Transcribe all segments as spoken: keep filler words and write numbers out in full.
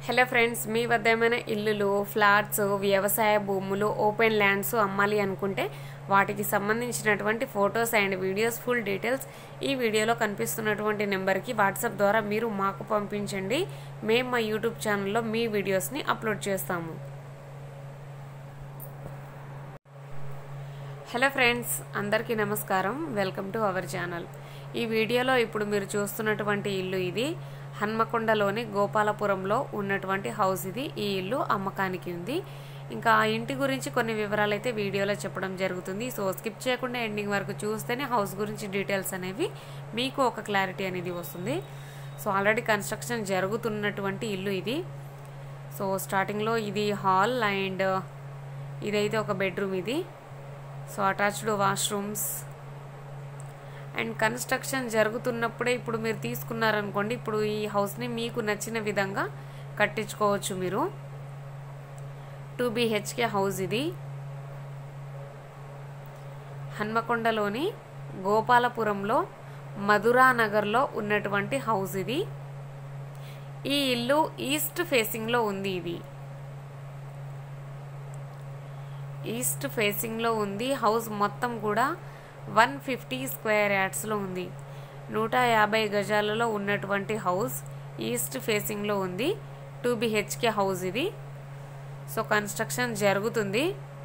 Hello friends, మీ వద్ద ఏమైనా ఇల్లులు, ఫ్లాట్స్, వ్యవసాయ భూములు, ఓపెన్ ల్యాండ్స్ అమ్మాలి అనుకుంటే వాటికి సంబంధించినటువంటి photos and videos full details ఈ వీడియోలో కనిపిస్తున్నటువంటి నెంబర్కి వాట్సాప్ ద్వారా మీరు మాకు పంపించండి. మేము మా యూట్యూబ్ ఛానల్లో మీ వీడియోస్ని అప్లోడ్ చేస్తాము. హలో ఫ్రెండ్స్, అందరికీ నమస్కారం. Welcome to our channel. ఈ వీడియోలో ఇప్పుడు మీరు చూస్తున్నటువంటి ఇల్లు ఇది హన్మకొండలోని గోపాలపురంలో ఉన్నటువంటి హౌస్ ఇది. ఈ ఇల్లు అమ్మకానికి ఉంది. ఇంకా ఆ ఇంటి గురించి కొన్ని వివరాలు అయితే వీడియోలో చెప్పడం జరుగుతుంది. సో స్కిప్ చేయకుండా ఎండింగ్ వరకు చూస్తేనే హౌస్ గురించి డీటెయిల్స్ అనేవి మీకు ఒక క్లారిటీ అనేది వస్తుంది. సో ఆల్రెడీ కన్స్ట్రక్షన్ జరుగుతున్నటువంటి ఇల్లు ఇది. సో స్టార్టింగ్లో ఇది హాల్ అండ్ ఇదైతే ఒక బెడ్రూమ్ ఇది. So attached washrooms and construction జరుగుతున్నప్పుడే ఇప్పుడు మీరు తీసుకున్నారనుకోండి, ఇప్పుడు ఈ హౌస్ని మీకు నచ్చిన విధంగా కట్టించుకోవచ్చు. మీరు టూ బిహెచ్కే హౌస్ ఇది. హన్మకొండలోని గోపాలపురంలో మధురా నగర్లో ఉన్నటువంటి హౌస్ ఇది. ఈ ఇల్లు ఈస్ట్ ఫేసింగ్లో ఉంది. ఇది ఈస్ట్ ఫేసింగ్లో ఉంది. హౌస్ మొత్తం కూడా వన్ ఫిఫ్టీ స్క్వేర్ యార్డ్స్లో ఉంది. నూట యాభై గజాలలో ఉన్నటువంటి హౌస్ ఈస్ట్ ఫేసింగ్లో ఉంది. టూ బిహెచ్కే హౌస్ ఇది. సో కన్స్ట్రక్షన్ జరుగుతుంది.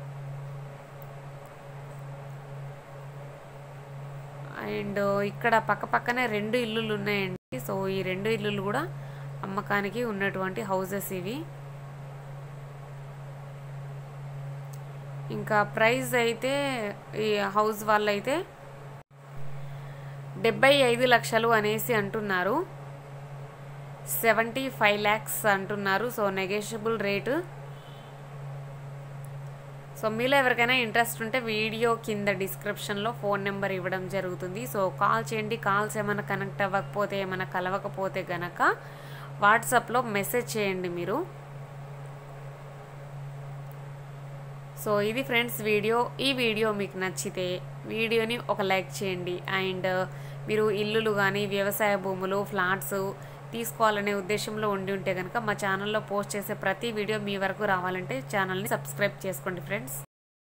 అండ్ ఇక్కడ పక్క పక్కనే రెండు ఇల్లులు ఉన్నాయండి. సో ఈ రెండు ఇల్లులు కూడా అమ్మకానికి ఉన్నటువంటి హౌసెస్ ఇవి. ఇంకా ప్రైస్ అయితే ఈ హౌస్ వాళ్ళైతే డెబ్బై ఐదు లక్షలు అనేసి అంటున్నారు. సెవెంటీ ఫైవ్ ల్యాక్స్ అంటున్నారు. So negotiable rate. సో మీలో ఎవరికైనా ఇంట్రెస్ట్ ఉంటే వీడియో కింద డిస్క్రిప్షన్లో ఫోన్ నెంబర్ ఇవ్వడం జరుగుతుంది. సో కాల్ చేయండి. కాల్స్ ఏమైనా కనెక్ట్ అవ్వకపోతే, ఏమైనా కలవకపోతే గనక వాట్సాప్లో మెసేజ్ చేయండి మీరు. సో ఇది ఫ్రెండ్స్ వీడియో. ఈ వీడియో మీకు నచ్చితే వీడియోని ఒక లైక్ చేయండి. అండ్ మీరు ఇల్లులు కానీ వ్యవసాయ భూములు, ఫ్లాట్స్ తీసుకోవాలనే ఉద్దేశంలో ఉండి ఉంటే కనుక మా ఛానల్లో పోస్ట్ చేసే ప్రతి వీడియో మీ వరకు రావాలంటే ఛానల్ని సబ్స్క్రైబ్ చేసుకోండి ఫ్రెండ్స్.